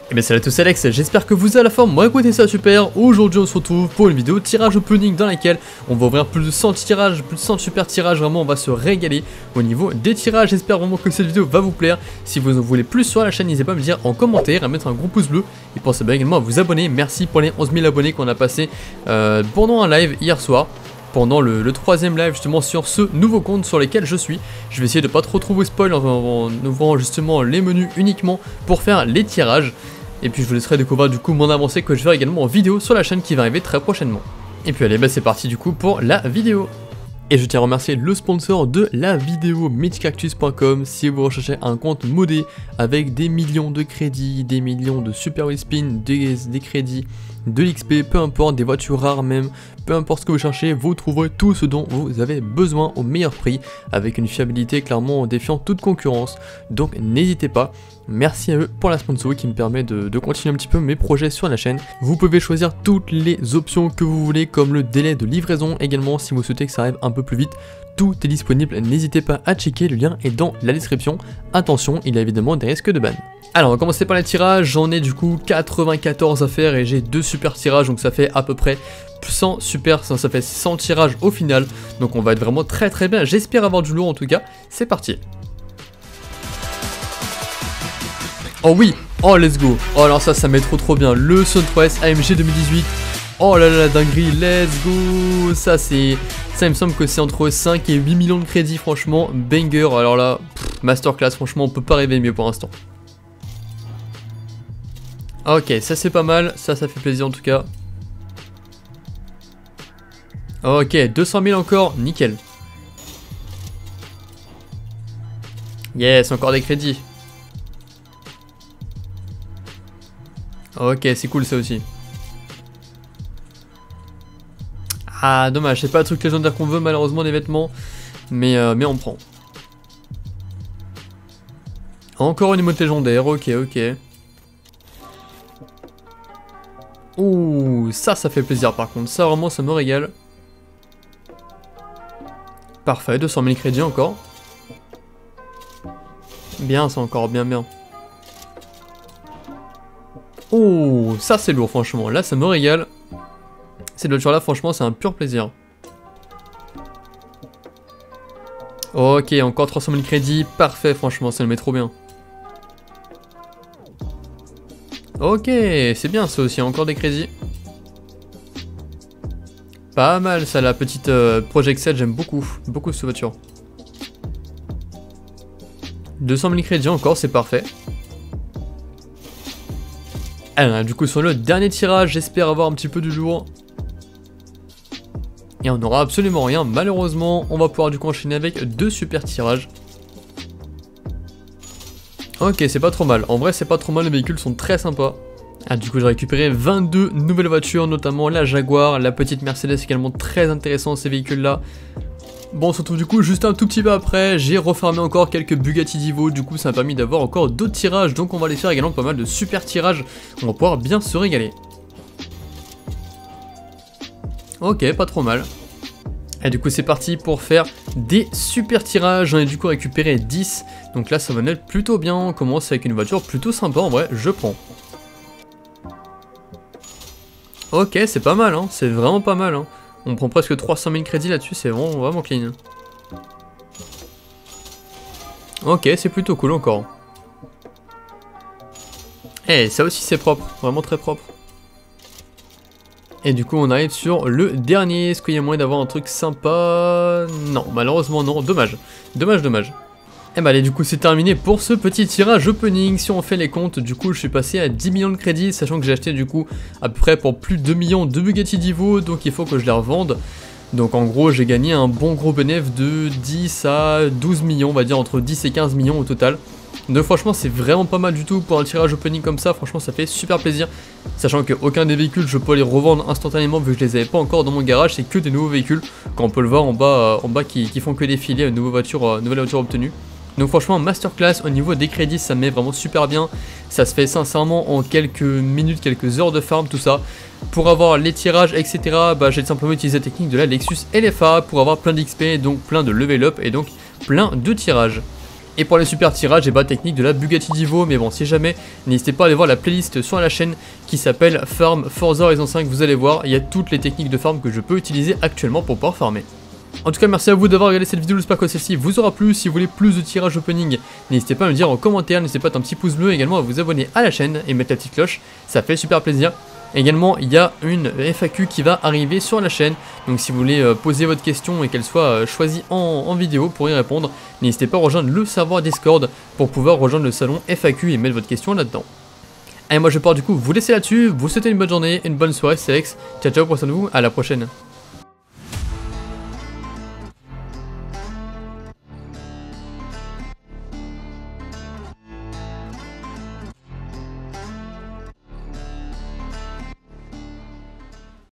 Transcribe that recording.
Et bien salut à tous, c'est Alex, j'espère que vous avez la forme, moi écoutez ça super. Aujourd'hui on se retrouve pour une vidéo tirage opening dans laquelle on va ouvrir plus de 100 tirages, plus de 100 super tirages, vraiment on va se régaler au niveau des tirages. J'espère vraiment que cette vidéo va vous plaire. Si vous en voulez plus sur la chaîne, n'hésitez pas à me dire en commentaire, à mettre un gros pouce bleu et pensez bien également à vous abonner. Merci pour les 11 000 abonnés qu'on a passé pendant un live hier soir. Pendant le troisième live justement sur ce nouveau compte sur lequel je suis. Je vais essayer de pas trop vous spoil en ouvrant justement les menus uniquement pour faire les tirages. Et puis je vous laisserai découvrir du coup mon avancée que je vais également en vidéo sur la chaîne qui va arriver très prochainement. Et puis allez, bah c'est parti du coup pour la vidéo. Et je tiens à remercier le sponsor de la vidéo, MythicCactus.com. Si vous recherchez un compte modé avec des millions de crédits, des millions de super wheel-spin, des crédits, de l'XP, peu importe, des voitures rares même, peu importe ce que vous cherchez, vous trouverez tout ce dont vous avez besoin au meilleur prix, avec une fiabilité clairement en défiant toute concurrence. Donc n'hésitez pas. Merci à eux pour la sponsor qui me permet de continuer un petit peu mes projets sur la chaîne. Vous pouvez choisir toutes les options que vous voulez, comme le délai de livraison également si vous souhaitez que ça arrive un peu plus vite. Tout est disponible, n'hésitez pas à checker, le lien est dans la description. Attention, il y a évidemment des risques de ban. Alors on va commencer par les tirages, j'en ai du coup 94 à faire et j'ai 2 super tirages, donc ça fait à peu près 100 super, ça fait 100 tirages au final. Donc on va être vraiment très bien, j'espère avoir du lourd en tout cas, c'est parti. Oh oui, oh let's go, oh alors ça met trop bien, le Southwest AMG 2018, oh là là la dinguerie, let's go, ça il me semble que c'est entre 5 et 8 millions de crédits franchement, banger, alors là, masterclass franchement on peut pas rêver mieux pour l'instant. Ok, ça c'est pas mal, ça fait plaisir en tout cas. Ok, 200 000 encore, nickel. Yes, encore des crédits. Ok, c'est cool ça aussi. Ah, dommage, c'est pas le truc légendaire qu'on veut malheureusement des vêtements. Mais on prend. Encore une émote légendaire, ok. Ouh, ça fait plaisir par contre, ça vraiment ça me régale. Parfait, 200 000 crédits encore. Bien, c'est encore bien. Oh, ça c'est lourd franchement, là ça me régale. Cette voiture là franchement c'est un pur plaisir. Ok, encore 300 000 crédits, parfait franchement, ça le met trop bien. Ok, c'est bien ça aussi, encore des crédits. Pas mal ça, la petite Project 7, j'aime beaucoup cette voiture. 200 000 crédits encore, c'est parfait. Alors du coup sur le dernier tirage, j'espère avoir un petit peu du lourd. Et on n'aura absolument rien, malheureusement, on va pouvoir du coup enchaîner avec 2 super tirages. Ok, c'est pas trop mal, en vrai c'est pas trop mal, les véhicules sont très sympas. Ah, du coup j'ai récupéré 22 nouvelles voitures, notamment la Jaguar, la petite Mercedes également très intéressant ces véhicules là. Bon, on se retrouve du coup juste un tout petit peu après, j'ai refarmé encore quelques Bugatti Divo, du coup ça m'a permis d'avoir encore d'autres tirages, donc on va aller faire également pas mal de super tirages, on va pouvoir bien se régaler. Ok, pas trop mal. Et du coup c'est parti pour faire des super tirages, j'en ai du coup récupéré 10, donc là ça va être plutôt bien, on commence avec une voiture plutôt sympa en vrai, je prends. Ok, c'est pas mal, hein. C'est vraiment pas mal. Hein. On prend presque 300 000 crédits là-dessus, c'est vraiment clean. Ok, c'est plutôt cool encore. Et ça aussi c'est propre, vraiment très propre. Et du coup on arrive sur le dernier, est-ce qu'il y a moyen d'avoir un truc sympa? Non, malheureusement non, dommage. Et bah allez, du coup c'est terminé pour ce petit tirage opening. Si on fait les comptes, du coup je suis passé à 10 millions de crédits, sachant que j'ai acheté du coup à peu près pour plus de 2 millions de Bugatti Divo, donc il faut que je les revende. Donc en gros j'ai gagné un bon gros bénéfice de 10 à 12 millions, on va dire entre 10 et 15 millions au total. Donc franchement c'est vraiment pas mal du tout pour un tirage opening comme ça, franchement ça fait super plaisir. Sachant qu'aucun des véhicules je peux les revendre instantanément vu que je les avais pas encore dans mon garage, c'est que des nouveaux véhicules. Quand on peut le voir en bas qui font que défiler une nouvelle voiture obtenue. Donc franchement masterclass au niveau des crédits, ça me met vraiment super bien. Ça se fait sincèrement en quelques minutes, quelques heures de farm, tout ça. Pour avoir les tirages, etc., bah, j'ai simplement utilisé la technique de la Lexus LFA pour avoir plein d'XP, donc plein de level up et donc plein de tirages. Et pour les super tirages, et bah technique de la Bugatti Divo, mais bon si jamais, n'hésitez pas à aller voir la playlist sur la chaîne qui s'appelle Farm Forza Horizon 5, vous allez voir, il y a toutes les techniques de farm que je peux utiliser actuellement pour pouvoir farmer. En tout cas merci à vous d'avoir regardé cette vidéo, j'espère que celle-ci vous aura plu. Si vous voulez plus de tirages opening, n'hésitez pas à me le dire en commentaire, n'hésitez pas à mettre un petit pouce bleu, également à vous abonner à la chaîne et mettre la petite cloche, ça fait super plaisir. Également, il y a une FAQ qui va arriver sur la chaîne, donc si vous voulez poser votre question et qu'elle soit choisie en vidéo pour y répondre, n'hésitez pas à rejoindre le serveur Discord pour pouvoir rejoindre le salon FAQ et mettre votre question là-dedans. Allez, moi je pars du coup vous laisser là-dessus, vous souhaitez une bonne journée, une bonne soirée, c'est Alex, ciao ciao, prenez soin de vous, à la prochaine.